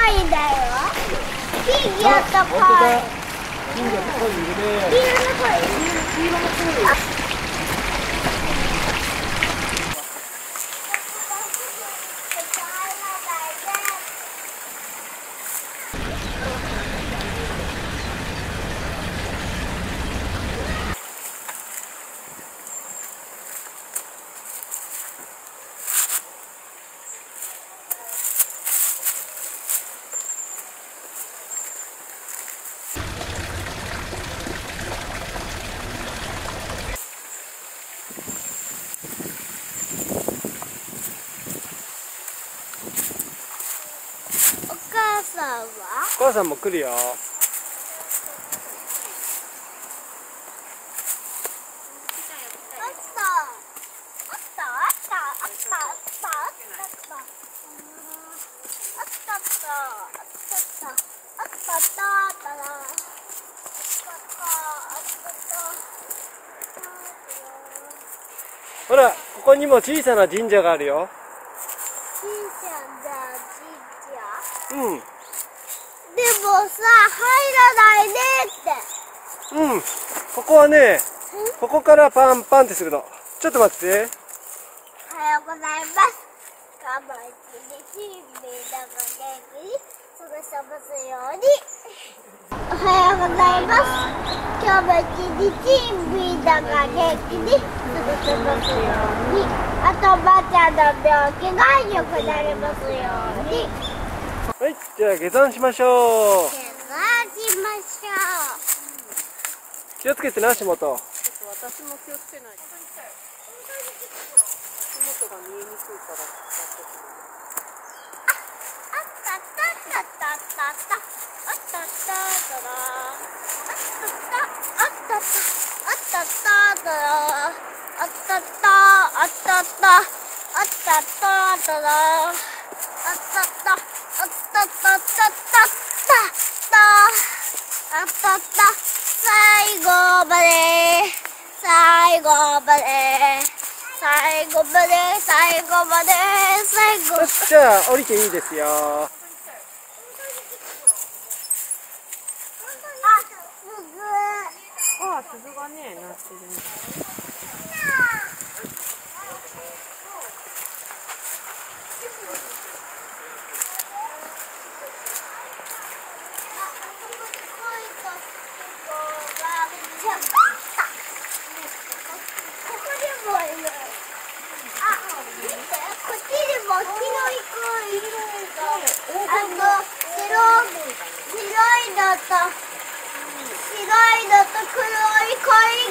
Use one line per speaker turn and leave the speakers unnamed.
パイだよ。フィギュアとパイ。
金魚とコイいるね。
黄色のコイ。
黄色のコイ。お母さんも来るよ。ほら、ここにも小さな神社があるよ。
小さな神社。
うん。
でもさ、入らないねって。
うん。ここはね、ここからパンパンってするの。ちょっと待って。
おはようございます。今日も一日、みんなが元気に過ごせますように。おはようございます。今日も一日、みんなが元気に過ごせますように。あと、ばあちゃんの病気が良くなりますように。
はい、じゃあ下山しましょう。
下山しましょう。
気をつけてな、足元。
ちょっと私も気をつけないと。足元が見えにくいから。
あったったったったったあったったったらあったったあったったらあったったあったったあったったったらあったったあったったったったあったった最後まで最後まで最後まで最後まで最後まで
じゃあ降りていいですよ。
ああ、鈴がね、鳴ってるみたい。
白いのと黒い恋